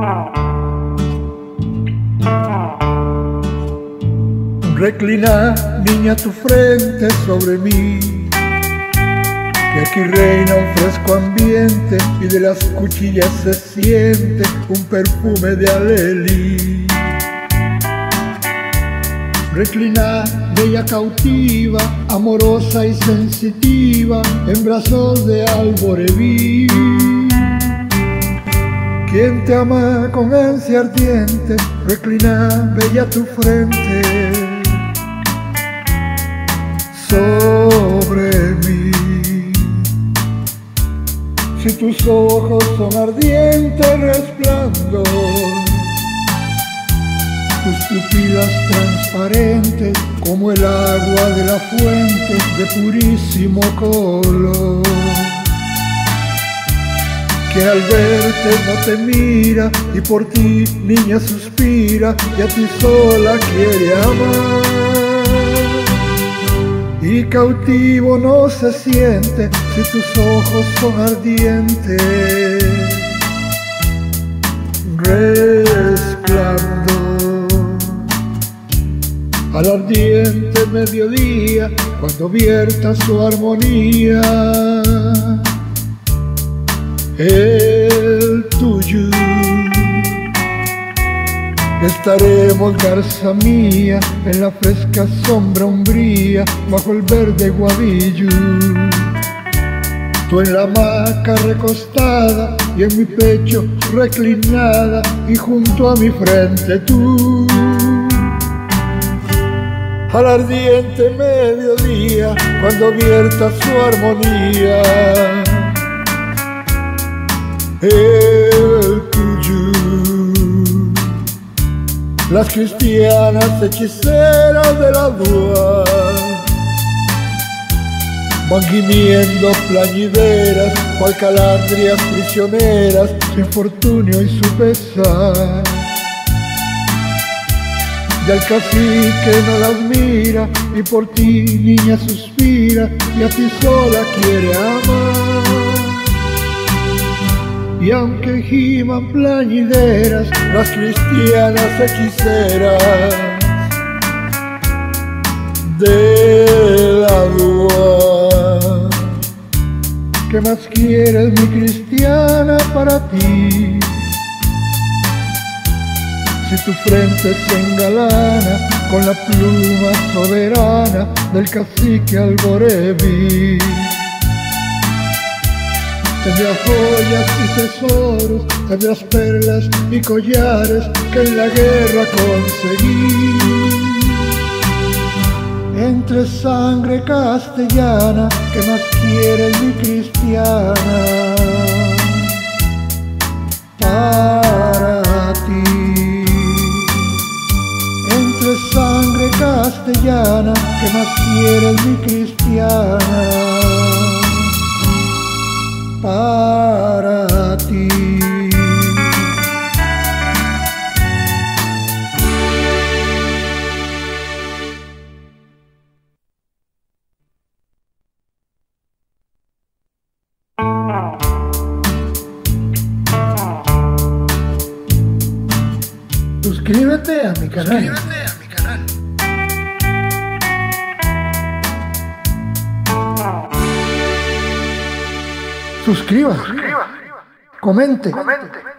Reclina, niña, tu frente sobre mí, que aquí reina un fresco ambiente y de las cuchillas se siente un perfume de alelí. Reclina, bella cautiva, amorosa y sensitiva, en brazos de alboreví. Quien te ama con ansia ardiente, reclina, bella, tu frente sobre mí. Si tus ojos son ardientes resplandor, tus pupilas transparentes como el agua de la fuente de purísimo color, que al verte no te mira y por ti, niña, suspira y a ti sola quiere amar. Y cautivo no se siente si tus ojos son ardientes resplandor. Al ardiente mediodía, cuando vierta su armonía, el tuyo. Estaremos, garza mía, en la fresca sombra umbría, bajo el verde guavillo. Tú en la hamaca recostada y en mi pecho reclinada, y junto a mi frente tú. Al ardiente mediodía, cuando vierta su armonía, el tuyo. Las cristianas hechiceras de la dua van gimiendo plañideras, cual calandrias prisioneras, su infortunio y su pesar. Y al cacique no las mira, y por ti, niña, suspira, y a ti sola quiere amar. Y aunque giman plañideras las cristianas hechiceras de la dua, ¿qué más quieres, mi cristiana, para ti? Si tu frente se engalana con la pluma soberana del cacique Alboreví, tendrás joyas y tesoros, tendrás perlas y collares que en la guerra conseguí. Entre sangre castellana, ¿qué más quieres, mi cristiana, para ti? Entre sangre castellana, ¿qué más quieres, mi cristiana, para ti? Suscríbete a mi canal. Suscríbase, comente.